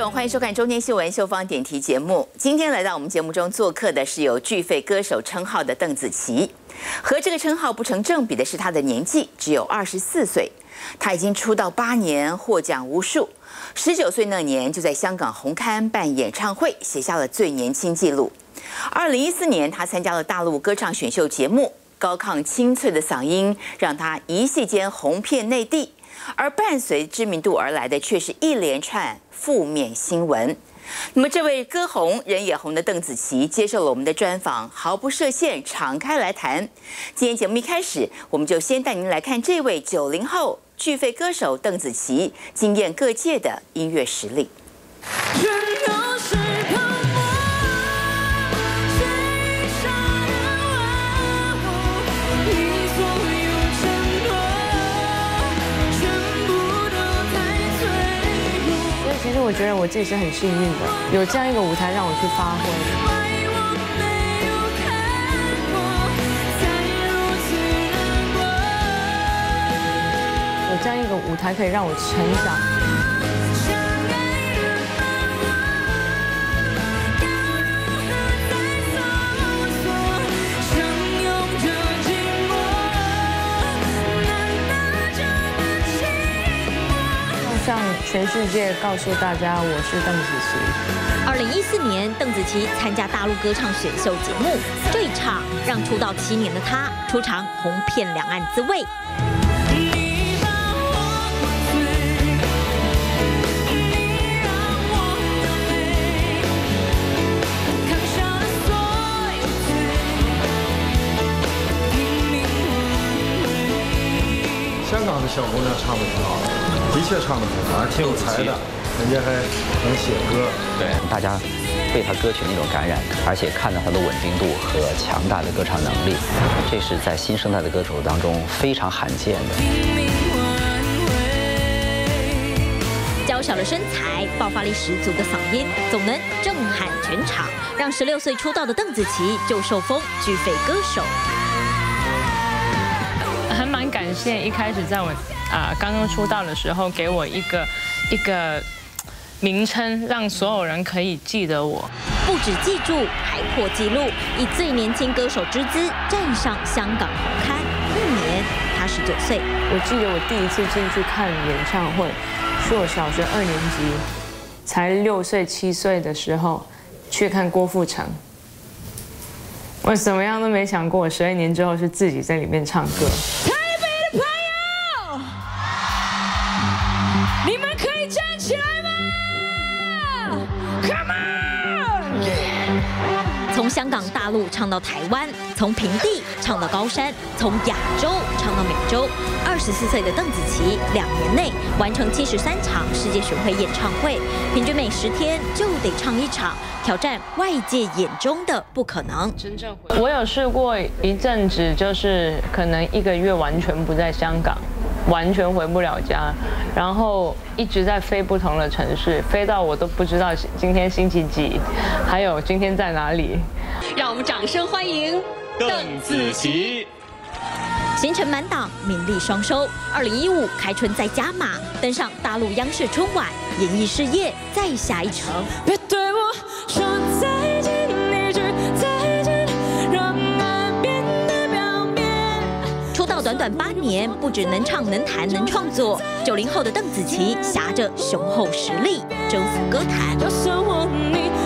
众，欢迎收看中天新闻秀芳点题节目。今天来到我们节目中做客的是有巨肺歌手称号的邓紫棋，和这个称号不成正比的是她的年纪，只有24岁。她已经出道8年，获奖无数。19岁那年就在香港红磡办演唱会，写下了最年轻纪录。2014年，她参加了大陆歌唱选秀节目，高亢清脆的嗓音让她一夕间红遍内地。而伴随知名度而来的，却是一连串负面新闻。那么，这位歌红人也红的邓紫棋接受了我们的专访，毫不设限，敞开来谈。今天节目一开始，我们就先带您来看这位90后巨肺歌手邓紫棋惊艳各界的音乐实力。 其实我觉得我自己是很幸运的，有这样一个舞台让我去发挥。有这样一个舞台可以让我成长。向全世界告诉大家，我是邓紫棋。2014年，邓紫棋参加大陆歌唱选秀节目，这一场让出道7年的她出场红遍两岸滋味。 香港的小姑娘唱得挺好的，的确唱得很好，还挺有才的，人家还能写歌。 对，大家对她歌曲那种感染，而且看到她的稳定度和强大的歌唱能力，这是在新生代的歌手当中非常罕见的。 娇小的身材，爆发力十足的嗓音，总能震撼全场，让16岁出道的邓紫棋就受封巨肺歌手。 还蛮感谢一开始在我刚刚出道的时候，给我一个名称，让所有人可以记得我。 不止记住，还破纪录，以最年轻歌手之姿站上香港红磡。那年他19岁。 我记得我第一次进去看演唱会，是我小学2年级，才6岁7岁的时候去看郭富城。我怎么样都没想过，我12年之后是自己在里面唱歌。台北的朋友，你们可以站起来吗 ？Come on！ 从香港、大陆唱到台湾，从平地唱到高山，从亚洲唱到美洲。24岁的邓紫棋2年内完成73场世界巡回演唱会，平均每10天就得唱1场，挑战外界眼中的不可能。 我有试过一阵子，就是可能1个月完全不在香港，完全回不了家，然后一直在飞不同的城市，飞到我都不知道今天星期几，还有今天在哪里。 让我们掌声欢迎邓紫棋。 行程满档，名利双收。2015开春再加码，登上大陆央视春晚，演艺事业再下一城。 别对我说再见，一句再见，让爱变得表面。 出道短8年，不只能唱、能弹、能创作。90后的邓紫棋挟着雄厚实力，征服歌坛。 就算我你